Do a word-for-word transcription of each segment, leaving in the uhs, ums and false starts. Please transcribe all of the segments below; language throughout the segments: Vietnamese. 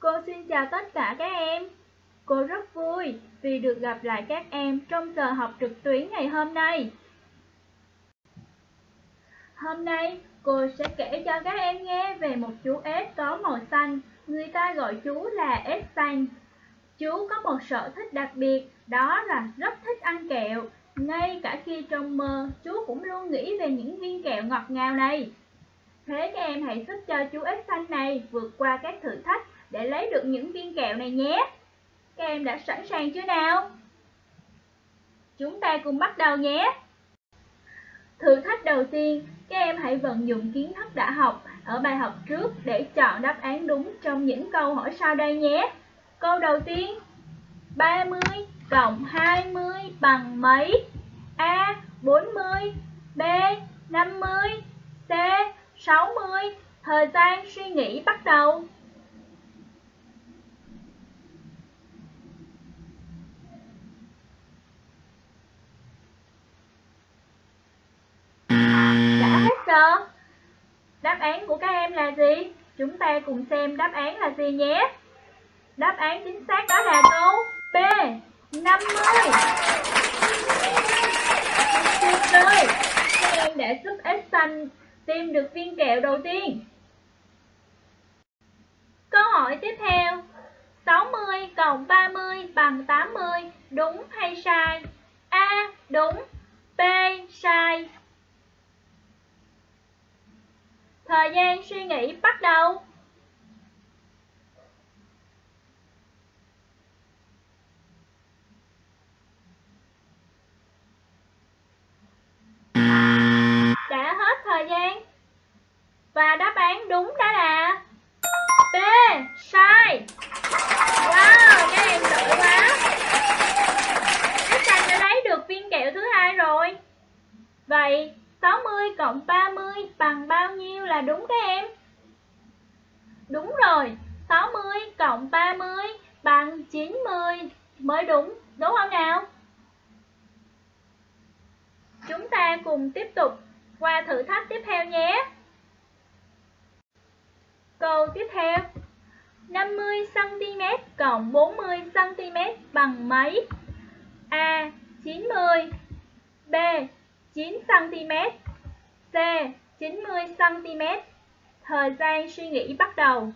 Cô xin chào tất cả các em. Cô rất vui vì được gặp lại các em trong giờ học trực tuyến ngày hôm nay. Hôm nay, cô sẽ kể cho các em nghe về một chú ếch có màu xanh. Người ta gọi chú là ếch xanh. Chú có một sở thích đặc biệt, đó là rất thích ăn kẹo. Ngay cả khi trong mơ, chú cũng luôn nghĩ về những viên kẹo ngọt ngào này. Thế các em hãy giúp cho chú ếch xanh này vượt qua các thử thách để lấy được những viên kẹo này nhé. Các em đã sẵn sàng chưa nào? Chúng ta cùng bắt đầu nhé. Thử thách đầu tiên, các em hãy vận dụng kiến thức đã học ở bài học trước để chọn đáp án đúng trong những câu hỏi sau đây nhé. Câu đầu tiên, ba mươi cộng hai mươi bằng mấy? A. bốn mươi, B. năm mươi, C. sáu mươi. Thời gian suy nghĩ bắt đầu. Đã hết giờ. Đáp án của các em là gì? Chúng ta cùng xem đáp án là gì nhé. Đáp án chính xác đó là câu B. năm mươi. Tuyệt vời. Các em đã giúp ếch xanh tìm được viên kẹo đầu tiên. Câu hỏi tiếp theo. sáu mươi cộng ba mươi bằng tám mươi. Đúng hay sai? A. Đúng. B. Sai. Thời gian suy nghĩ bắt đầu. Đã hết thời gian. Và đáp án đúng đó là B. Sai. Wow, các em giỏi quá. Ếch xanh đã lấy được viên kẹo thứ hai rồi. Vậy sáu mươi cộng ba mươi bằng bao nhiêu là đúng các em? Đúng rồi, sáu mươi cộng ba mươi bằng chín mươi mới đúng, đúng không nào? Chúng ta cùng tiếp tục qua thử thách tiếp theo nhé. Câu tiếp theo. năm mươi xăng ti mét cộng bốn mươi xăng ti mét bằng mấy? A. chín mươi, B. chín xăng ti mét, C. chín mươi xăng ti mét. Thời gian suy nghĩ bắt đầu.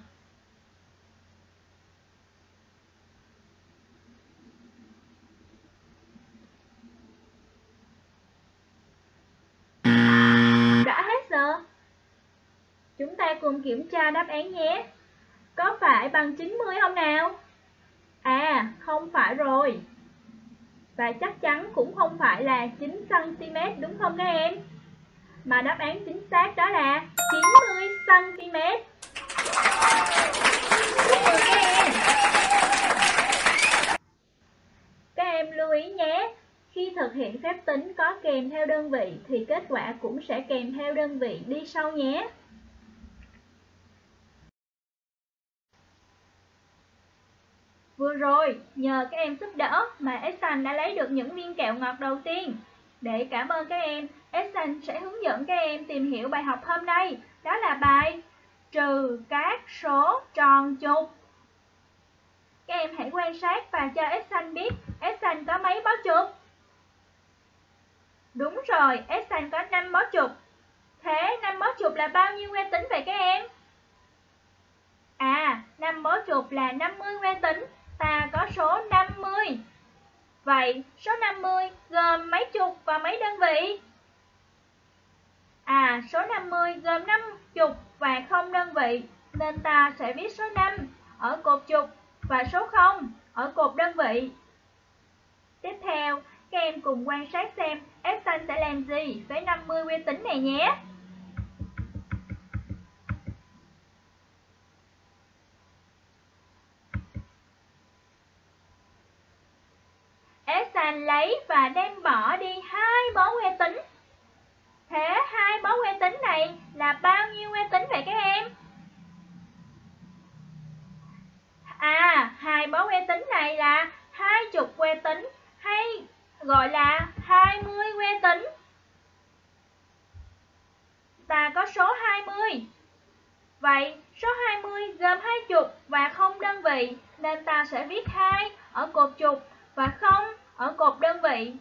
Đã hết giờ. Chúng ta cùng kiểm tra đáp án nhé. Có phải bằng chín mươi không nào? À, không phải rồi. Và chắc chắn cũng không phải là chín xăng ti mét đúng không các em? Mà đáp án chính xác đó là chín mươi xăng ti mét. Chúc mừng các em. Các em lưu ý nhé. Khi thực hiện phép tính có kèm theo đơn vị thì kết quả cũng sẽ kèm theo đơn vị đi sau nhé. Vừa rồi, nhờ các em giúp đỡ mà ếch xanh đã lấy được những viên kẹo ngọt đầu tiên. Để cảm ơn các em, ếch xanh sẽ hướng dẫn các em tìm hiểu bài học hôm nay. Đó là bài trừ các số tròn chục. Các em hãy quan sát và cho ếch xanh biết ếch xanh có mấy bó chục. Đúng rồi, ếch xanh có năm bó chục. Thế năm bó chục là bao nhiêu que tính vậy các em? À, năm bó chục là năm mươi que tính. Ta có số năm mươi. Vậy số năm mươi gồm mấy chục và mấy đơn vị? À, số năm mươi gồm năm chục và không đơn vị, nên ta sẽ viết số năm ở cột chục và số không ở cột đơn vị. Tiếp theo, các em cùng quan sát xem ếch xanh sẽ làm gì với năm mươi que tính này nhé. Ếch xanh lấy và đem bỏ đi hai bó que tính. Thế hai bó que tính này là bao nhiêu que tính vậy các em? À, hai bó que tính này là hai chục que tính hay gọi là hai mươi que tính. Ta có số hai mươi. Vậy số hai mươi gồm hai chục và không đơn vị. vị nên ta sẽ viết hai ở cột trục và không ở cột đơn vị.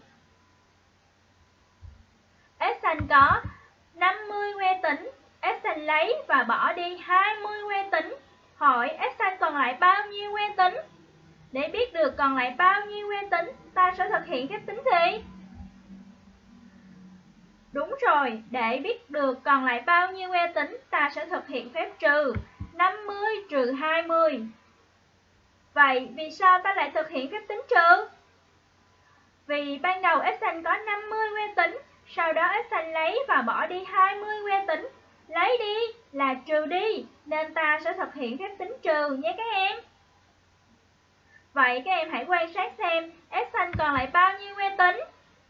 S xanh có năm mươi que tính, S xanh lấy và bỏ đi hai mươi que tính. Hỏi S xanh còn lại bao nhiêu que tính? Để biết được còn lại bao nhiêu que tính, ta sẽ thực hiện phép tính gì? Đúng rồi, để biết được còn lại bao nhiêu que tính, ta sẽ thực hiện phép trừ. năm mươi trừ hai mươi. Vậy vì sao ta lại thực hiện phép tính trừ? Vì ban đầu S xanh có năm mươi que tính, sau đó S xanh lấy và bỏ đi hai mươi que tính. Lấy đi là trừ đi, nên ta sẽ thực hiện phép tính trừ nhé các em. Vậy các em hãy quan sát xem S xanh còn lại bao nhiêu que tính?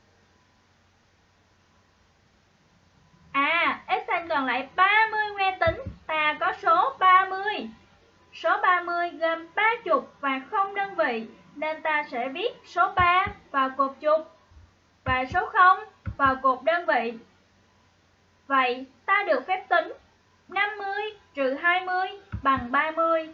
À, S xanh còn lại ba mươi que tính, ta có số ba mươi. Số ba mươi gồm ba chục và không đơn vị, nên ta sẽ viết số ba vào cột trục và số không vào cột đơn vị. Vậy ta được phép tính năm mươi trừ hai mươi bằng ba mươi.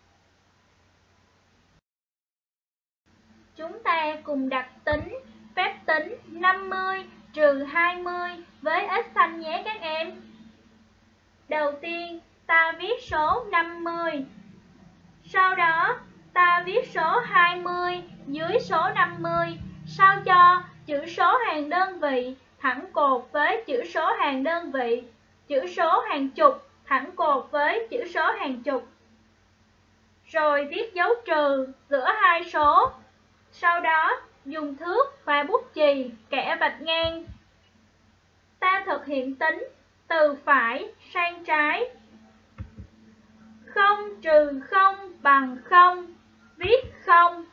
Chúng ta cùng đặt tính phép tính năm mươi trừ hai mươi với S xanh nhé các em. Đầu tiên ta viết số năm mươi. Sau đó ta viết số hai mươi dưới số năm mươi, sao cho chữ số hàng đơn vị thẳng cột với chữ số hàng đơn vị, chữ số hàng chục thẳng cột với chữ số hàng chục. Rồi viết dấu trừ giữa hai số. Sau đó dùng thước và bút chì kẻ vạch ngang. Ta thực hiện tính từ phải sang trái. Không trừ không bằng không, viết không.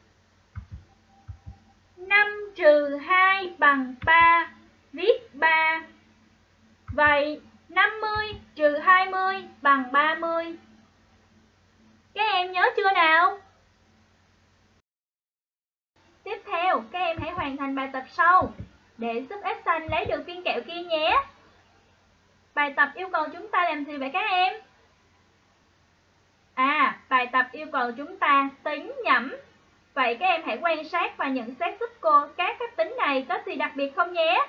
năm trừ hai bằng ba, viết ba. Vậy năm mươi trừ hai mươi bằng ba mươi. Các em nhớ chưa nào? Tiếp theo, các em hãy hoàn thành bài tập sau để giúp S xanh lấy được viên kẹo kia nhé. Bài tập yêu cầu chúng ta làm gì vậy các em? À, bài tập yêu cầu chúng ta tính nhẩm. Vậy các em hãy quan sát và nhận xét giúp cô các phép tính này có gì đặc biệt không nhé.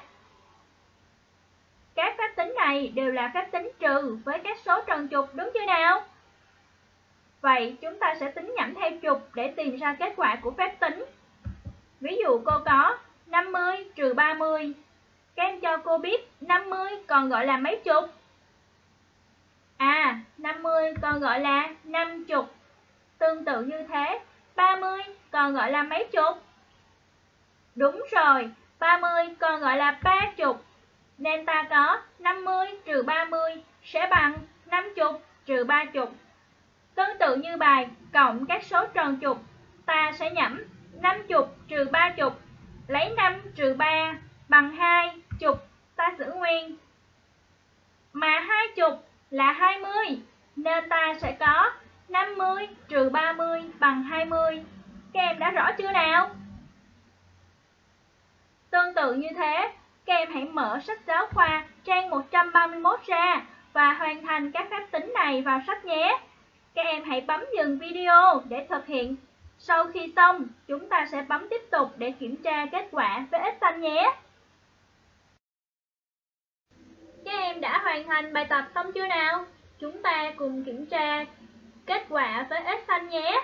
Các phép tính này đều là phép tính trừ với các số tròn trục, đúng chưa nào? Vậy chúng ta sẽ tính nhẩm theo trục để tìm ra kết quả của phép tính. Ví dụ cô có năm mươi trừ ba mươi. Các em cho cô biết năm mươi còn gọi là mấy chục? À, năm mươi còn gọi là năm chục. Tương tự như thế, ba mươi còn gọi là mấy chục? Đúng rồi, ba mươi còn gọi là ba chục. Nên ta có năm mươi trừ ba mươi sẽ bằng năm chục trừ ba chục. Tương tự như bài cộng các số tròn trục, ta sẽ nhẩm năm chục trừ ba chục, lấy năm trừ ba bằng hai, chục ta giữ nguyên. Mà hai chục là hai mươi, nên ta sẽ có năm mươi trừ ba mươi bằng hai mươi. Các em đã rõ chưa nào? Tương tự như thế, các em hãy mở sách giáo khoa trang một trăm ba mươi mốt ra và hoàn thành các phép tính này vào sách nhé. Các em hãy bấm dừng video để thực hiện. Sau khi xong, chúng ta sẽ bấm tiếp tục để kiểm tra kết quả với S xanh nhé. Các em đã hoàn thành bài tập xong chưa nào? Chúng ta cùng kiểm tra kết quả với S xanh nhé.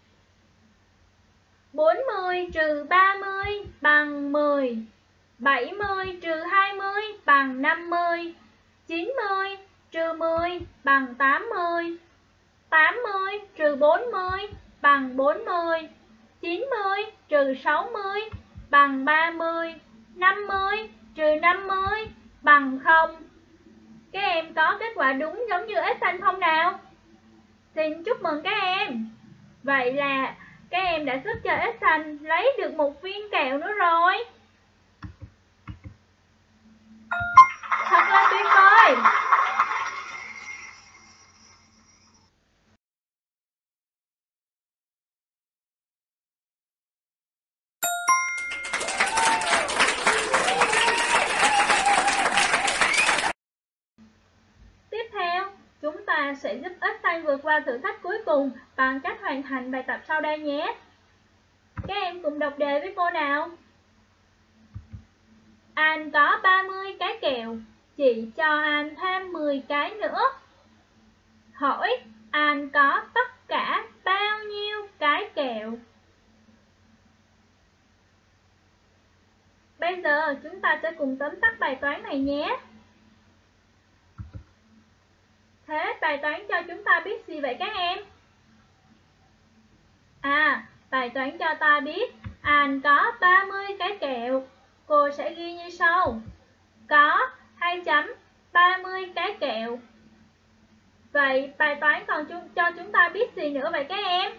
bốn mươi trừ ba mươi bằng mười. bảy mươi trừ hai mươi bằng năm mươi. chín mươi trừ mười bằng tám mươi. tám mươi trừ bốn mươi bằng bốn mươi. chín mươi trừ sáu mươi bằng ba mươi. năm mươi trừ năm mươi bằng không. Các em có kết quả đúng giống như S xanh không nào? Xin chúc mừng các em. Vậy là các em đã giúp cho S xanh lấy được một viên kẹo nữa rồi. Thật là tuyệt vời. Tiếp theo, chúng ta sẽ giúp S xanh San vượt qua thử thách cuối cùng bằng cách hoàn thành bài tập sau đây nhé. Các em cùng đọc đề với cô nào. Anh có ba mươi cái kẹo, chị cho anh thêm mười cái nữa. Hỏi anh có tất cả bao nhiêu cái kẹo? Bây giờ chúng ta sẽ cùng tóm tắt bài toán này nhé. Thế bài toán cho chúng ta biết gì vậy các em? À, bài toán cho ta biết anh có ba mươi cái kẹo. Cô sẽ ghi như sau. Có hai chấm ba mươi cái kẹo. Vậy bài toán còn cho chúng ta biết gì nữa vậy các em?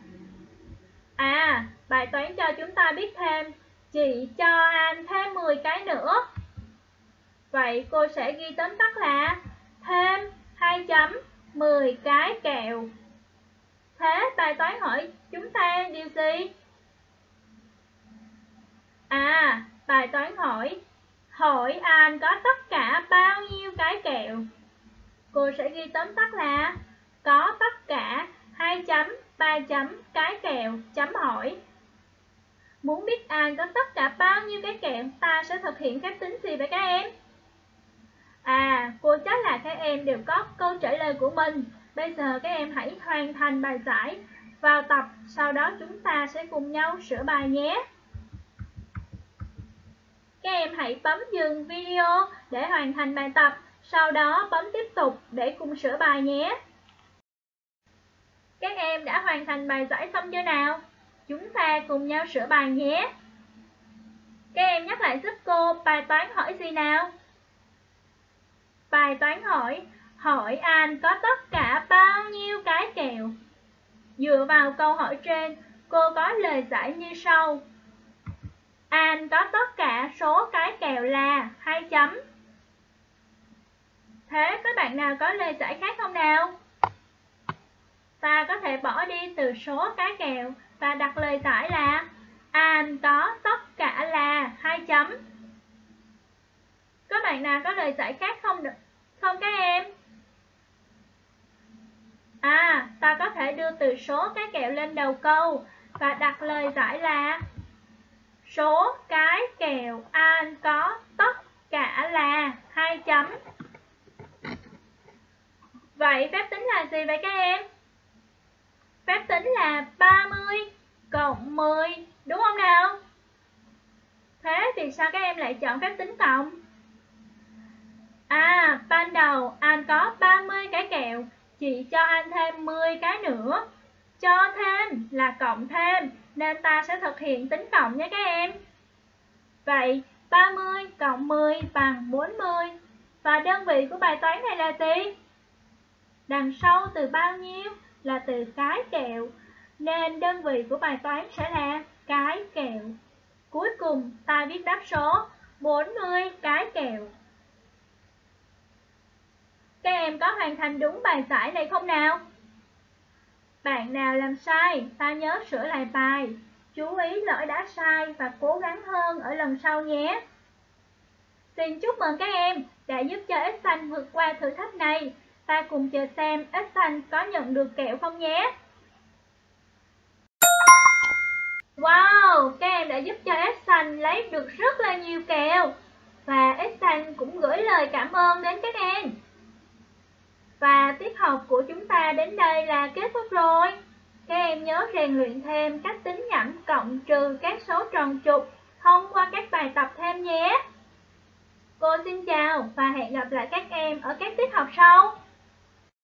À, bài toán cho chúng ta biết thêm chị cho anh thêm mười cái nữa. Vậy cô sẽ ghi tóm tắt là thêm hai chấm mười cái kẹo. Thế bài toán hỏi chúng ta điều gì? À, bài toán hỏi hỏi anh có tất cả bao nhiêu cái kẹo? Cô sẽ ghi tóm tắt là có tất cả hai chấm ba chấm cái kẹo chấm hỏi. Muốn biết anh có tất cả bao nhiêu cái kẹo, ta sẽ thực hiện phép tính gì vậy các em? À, cô chắc là các em đều có câu trả lời của mình. Bây giờ các em hãy hoàn thành bài giải vào tập, sau đó chúng ta sẽ cùng nhau sửa bài nhé. Các em hãy bấm dừng video để hoàn thành bài tập, sau đó bấm tiếp tục để cùng sửa bài nhé. Các em đã hoàn thành bài giải xong chưa nào? Chúng ta cùng nhau sửa bài nhé. Các em nhắc lại giúp cô bài toán hỏi gì nào? Bài toán hỏi, hỏi anh có tất cả bao nhiêu cái kẹo? Dựa vào câu hỏi trên, cô có lời giải như sau. Anh có tất cả số cái kẹo là hai chấm. Thế các bạn nào có lời giải khác không nào? Ta có thể bỏ đi từ số cái kẹo và đặt lời giải là anh có tất cả là hai chấm. Các bạn nào có lời giải khác không được không các em? À, ta có thể đưa từ số cái kẹo lên đầu câu và đặt lời giải là số cái kẹo anh có tất cả là hai chấm. Vậy phép tính là gì vậy các em? Phép tính là ba mươi cộng mười, đúng không nào? Thế vì sao các em lại chọn phép tính cộng? À, ban đầu anh có ba mươi cái kẹo, chị cho anh thêm mười cái nữa. Cho thêm là cộng thêm, nên ta sẽ thực hiện tính cộng nhé các em. Vậy ba mươi cộng mười bằng bốn mươi. Và đơn vị của bài toán này là gì? Đằng sau từ bao nhiêu là từ cái kẹo, nên đơn vị của bài toán sẽ là cái kẹo. Cuối cùng ta viết đáp số bốn mươi cái kẹo. Các em có hoàn thành đúng bài giải này không nào? Bạn nào làm sai, ta nhớ sửa lại bài. Chú ý lỗi đã sai và cố gắng hơn ở lần sau nhé. Xin chúc mừng các em đã giúp cho Xanh vượt qua thử thách này. Ta cùng chờ xem Xanh có nhận được kẹo không nhé. Wow, các em đã giúp cho Xanh lấy được rất là nhiều kẹo. Và Xanh cũng gửi lời cảm ơn đến các em. Và tiết học của chúng ta đến đây là kết thúc rồi. Các em nhớ rèn luyện thêm cách tính nhẩm cộng trừ các số tròn trục thông qua các bài tập thêm nhé. Cô xin chào và hẹn gặp lại các em ở các tiết học sau.